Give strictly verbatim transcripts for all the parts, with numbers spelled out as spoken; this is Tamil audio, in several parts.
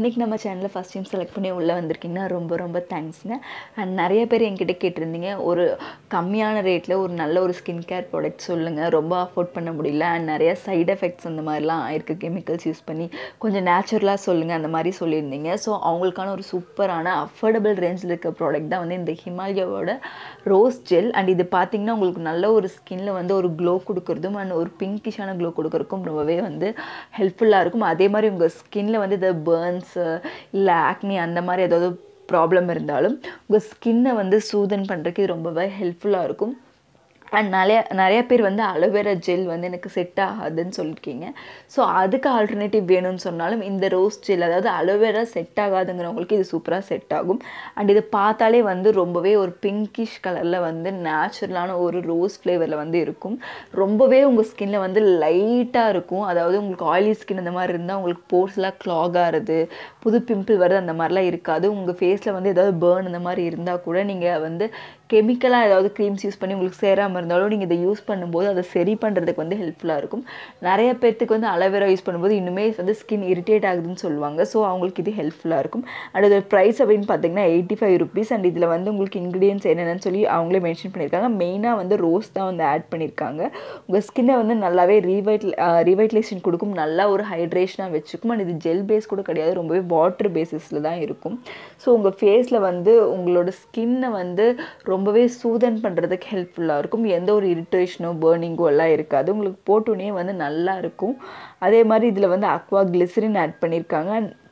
இன்றைக்கி நம்ம சேனலில் ஃபஸ்ட் டைம் செலக்ட் பண்ணி உள்ளே வந்திருக்கீங்கன்னா ரொம்ப ரொம்ப தேங்க்ஸுங்க. அண்ட் நிறைய பேர் என்கிட்ட கேட்டிருந்தீங்க, ஒரு கம்மியான ரேட்டில் ஒரு நல்ல ஒரு ஸ்கின் கேர் ப்ராடக்ட் சொல்லுங்கள், ரொம்ப அஃபோர்ட் பண்ண முடியல அண்ட் நிறைய சைட் எஃபெக்ட்ஸ் அந்த மாதிரிலாம் ஆயிருக்கு கெமிக்கல்ஸ் யூஸ் பண்ணி, கொஞ்சம் நேச்சுரலாக சொல்லுங்கள் அந்த மாதிரி சொல்லியிருந்தீங்க. ஸோ அவங்களுக்கான ஒரு சூப்பரான அஃபோர்டபுள் ரேஞ்சில் இருக்க ப்ராடக்ட் தான் வந்து இந்த ஹிமாலயாவோட ரோஸ் ஜெல். அண்ட் இது பார்த்திங்கன்னா உங்களுக்கு நல்ல ஒரு ஸ்கின்ல வந்து ஒரு க்ளோ கொடுக்குறதும் அண்ட் ஒரு பிங்கிஷான க்ளோ கொடுக்குறதுக்கும் ரொம்பவே வந்து ஹெல்ப்ஃபுல்லாக இருக்கும். அதே மாதிரி உங்கள் ஸ்கின்ல வந்து இந்த பேர்ன்ஸு இல்லை ஆக்னி அந்த மாதிரி ஏதாவது ப்ராப்ளம் இருந்தாலும் உங்கள் ஸ்கின்னை வந்து சூதன் பண்ணுறதுக்கு இது ரொம்பவே ஹெல்ப்ஃபுல்லாக இருக்கும். அண்ட் நிறைய நிறைய பேர் வந்து அலோவேரா ஜெல் வந்து எனக்கு செட் ஆகாதுன்னு சொல்லியிருக்கீங்க. ஸோ அதுக்கு ஆல்டர்னேட்டிவ் வேணும்னு சொன்னாலும் இந்த ரோஸ் ஜெல், அதாவது அலோவேரா செட் ஆகாதுங்கிறவங்களுக்கு இது சூப்பராக செட் ஆகும். அண்ட் இது பார்த்தாலே வந்து ரொம்பவே ஒரு பிங்கிஷ் கலரில் வந்து நேச்சுரலான ஒரு ரோஸ் ஃப்ளேவரில் வந்து இருக்கும். ரொம்பவே உங்கள் ஸ்கின்னில் வந்து லைட்டாக இருக்கும். அதாவது உங்களுக்கு ஆயிலி ஸ்கின் அந்த மாதிரி இருந்தால் உங்களுக்கு போர்ஸ்லாம் க்ளாக் ஆகிறது, புது பிம்பிள் வருது அந்த மாதிரிலாம் இருக்காது. உங்கள் ஃபேஸில் வந்து ஏதாவது பேர்ன் அந்த மாதிரி இருந்தால் கூட நீங்கள் வந்து கெமிக்கலாக ஏதாவது க்ரீம்ஸ் யூஸ் பண்ணி உங்களுக்கு சேராமல் இருந்தாலும் நீங்கள் இதை யூஸ் பண்ணும்போது அதை சரி பண்ணுறதுக்கு வந்து ஹெல்ப்ஃபுல்லாக இருக்கும். நிறைய பேர்த்துக்கு வந்து அலோவேரா யூஸ் பண்ணும்போது இன்னுமே வந்து ஸ்கின் இரிட்டேட் ஆகுதுன்னு சொல்லுவாங்க. ஸோ அவங்களுக்கு இது ஹெல்ப்ஃபுல்லாக இருக்கும். அண்ட் இதோட ப்ரைஸ் அப்படின்னு பார்த்தீங்கன்னா எயிட்டி ஃபைவ் ருபீஸ். அண்ட் இதில் வந்து உங்களுக்கு இன்க்ரீடியன்ஸ் என்னென்னு சொல்லி அவங்களே மென்ஷன் பண்ணியிருக்காங்க. மெயினாக வந்து ரோஸ் தான் வந்து ஆட் பண்ணியிருக்காங்க. உங்கள் ஸ்கின்னை வந்து நல்லாவே ரீவைட் ரீவைட்டலைசேஷன் கொடுக்கும், நல்லா ஒரு ஹைட்ரேஷனாக வச்சுக்கும். அண்ட் இது ஜெல் பேஸ் கூட கிடையாது, ரொம்பவே வாட்டர் பேஸஸில் தான் இருக்கும். ஸோ உங்கள் ஃபேஸில் வந்து உங்களோட ஸ்கின்னை வந்து ரொம்பவே சூதன் பண்ணுறதுக்கு ஹெல்ப்ஃபுல்லாக இருக்கும். எந்த ஒரு இரிட்டேஷனோ பேர்னிங்கோ எல்லாம் இருக்காது. உங்களுக்கு போட்டோன்னே வந்து நல்லா இருக்கும். அதே மாதிரி இதில் வந்து அக்வா கிளிசரின் ஆட் பண்ணியிருக்காங்க.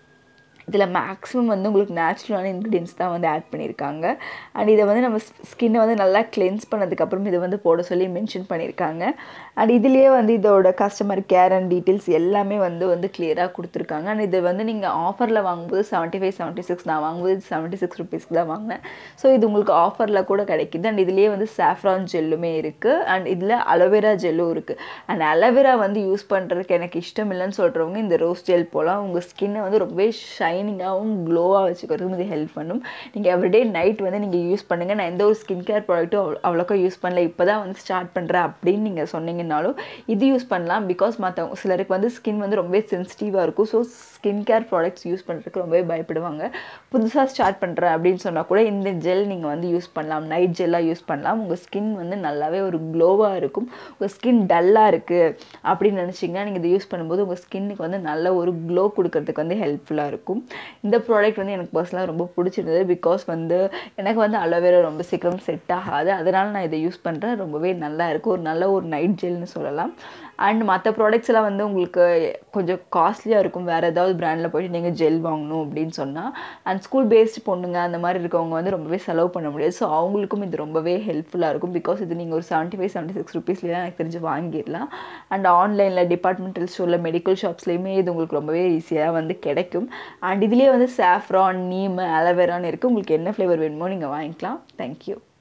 இதில் மேக்ஸிமம் வந்து உங்களுக்கு நேச்சுரலான இன்க்ரீடியன்ஸ் தான் வந்து ஆட் பண்ணியிருக்காங்க. அண்ட் இதை வந்து நம்ம ஸ்கின்னை வந்து நல்லா கிளென்ஸ் பண்ணதுக்கப்புறம் இதை வந்து போட சொல்லி மென்ஷன் பண்ணியிருக்காங்க. அண்ட் இதுலேயே வந்து இதோட கஸ்டமர் கேர் அண்ட் டீட்டெயில்ஸ் எல்லாமே வந்து வந்து கிளியராக கொடுத்துருக்காங்க. அண்ட் இது வந்து நீங்கள் ஆஃபரில் வாங்கும்போது செவன்ட்டி ஃபைவ் செவன்ட்டி சிக்ஸ் நான் வாங்கும்போது இது செவன்ட்டி சிக்ஸ் ருபீஸ்க்கு தான் வாங்கினேன். ஸோ இது உங்களுக்கு ஆஃபரில் கூட கிடைக்கிது. அண்ட் இதுலேயே வந்து சாஃப்ரான் ஜெல்லுமே இருக்குது. அண்ட் இதில் அலோவேரா ஜெல்லும் இருக்குது. அண்ட் அலோவேரா வந்து யூஸ் பண்ணுறதுக்கு எனக்கு இஷ்டம் இல்லைன்னு சொல்கிறவங்க இந்த ரோஸ் ஜெல் போகலாம். உங்கள் ஸ்கின்னை வந்து ரொம்பவே ஷைனிங்காகவும் க்ளோவாக வச்சுக்கிறதுக்கும் இது ஹெல்ப் பண்ணும். நீங்கள் எவ்ரிடே நைட் வந்து நீங்கள் யூஸ் பண்ணுங்கள். நான் எந்த ஒரு ஸ்கின் கேர் ப்ராடக்ட்டும் அவ் அவ்வளோக்கா யூஸ் பண்ணல, இப்போ தான் வந்து ஸ்டார்ட் பண்ணுறேன் அப்படின்னு நீங்கள் சொன்னீங்கன்னாலும் இது யூஸ் பண்ணலாம். பிகாஸ் மற்றவங்க சிலருக்கு வந்து ஸ்கின் வந்து ரொம்பவே சென்சிட்டிவாக இருக்கும். So skin care products use பண்ணுறதுக்கு ரொம்பவே பயப்படுவாங்க. புதுசாக ஸ்டார்ட் பண்ணுறேன் அப்படின்னு சொன்னால் கூட இந்த ஜெல் நீங்கள் வந்து யூஸ் பண்ணலாம், நைட் ஜெல்லாக யூஸ் பண்ணலாம். உங்கள் ஸ்கின் வந்து நல்லாவே ஒரு க்ளோவாக இருக்கும். உங்கள் ஸ்கின் டல்லாக இருக்குது அப்படின்னு நினச்சிங்கன்னா நீங்கள் இதை யூஸ் பண்ணும்போது உங்கள் ஸ்கின்னுக்கு வந்து நல்ல ஒரு க்ளோ கொடுக்கறதுக்கு வந்து ஹெல்ப்ஃபுல்லாக இருக்கும். இந்த ப்ராடக்ட் வந்து எனக்கு பர்சனலாக ரொம்ப பிடிச்சிருந்தது. பிகாஸ் வந்து எனக்கு வந்து அலோவேரா ரொம்ப சீக்கிரம் செட் ஆகாது, அதனால் நான் இதை யூஸ் பண்ணுறேன். ரொம்பவே நல்லா இருக்குது, ஒரு நல்ல ஒரு நைட் ஜெல்னு சொல்லலாம். அண்ட் மற்ற ப்ராடக்ட்ஸ் எல்லாம் வந்து உங்களுக்கு கொஞ்சம் காஸ்ட்லியாக இருக்கும். வேறு ஏதாவது பிராண்டில் போய்ட்டு நீங்கள் ஜெல் வாங்கணும் அப்படின்னு சொன்னால், அண்ட் ஸ்கூல் பேஸ்டு பொண்ணுங்க அந்த மாதிரி இருக்கவங்க வந்து ரொம்பவே செலவு பண்ண முடியாது. ஸோ அவங்களுக்கும் இது ரொம்பவே ஹெல்ப்ஃபுல்லாக இருக்கும். பிகாஸ் இது நீங்கள் ஒரு செவன்ட்டி ஃபைவ் செவன்ட்டி சிக்ஸ் ருபீஸ்லாம் எனக்கு தெரிஞ்சு வாங்கிடலாம். அண்ட் ஆன்லைனில் டிபார்ட்மெண்டல் ஸ்டோரில் மெடிக்கல் ஷாப்ஸ்லேயுமே இது உங்களுக்கு ரொம்பவே ஈஸியாக வந்து கிடைக்கும். அண்ட் இதுலேயே வந்து சாஃப்ரான், நீம், அலோவேரான்னு இருக்குது. உங்களுக்கு என்ன ஃப்ளேவர் வேணுமோ நீங்கள் வாங்கிக்கலாம். தேங்க்யூ.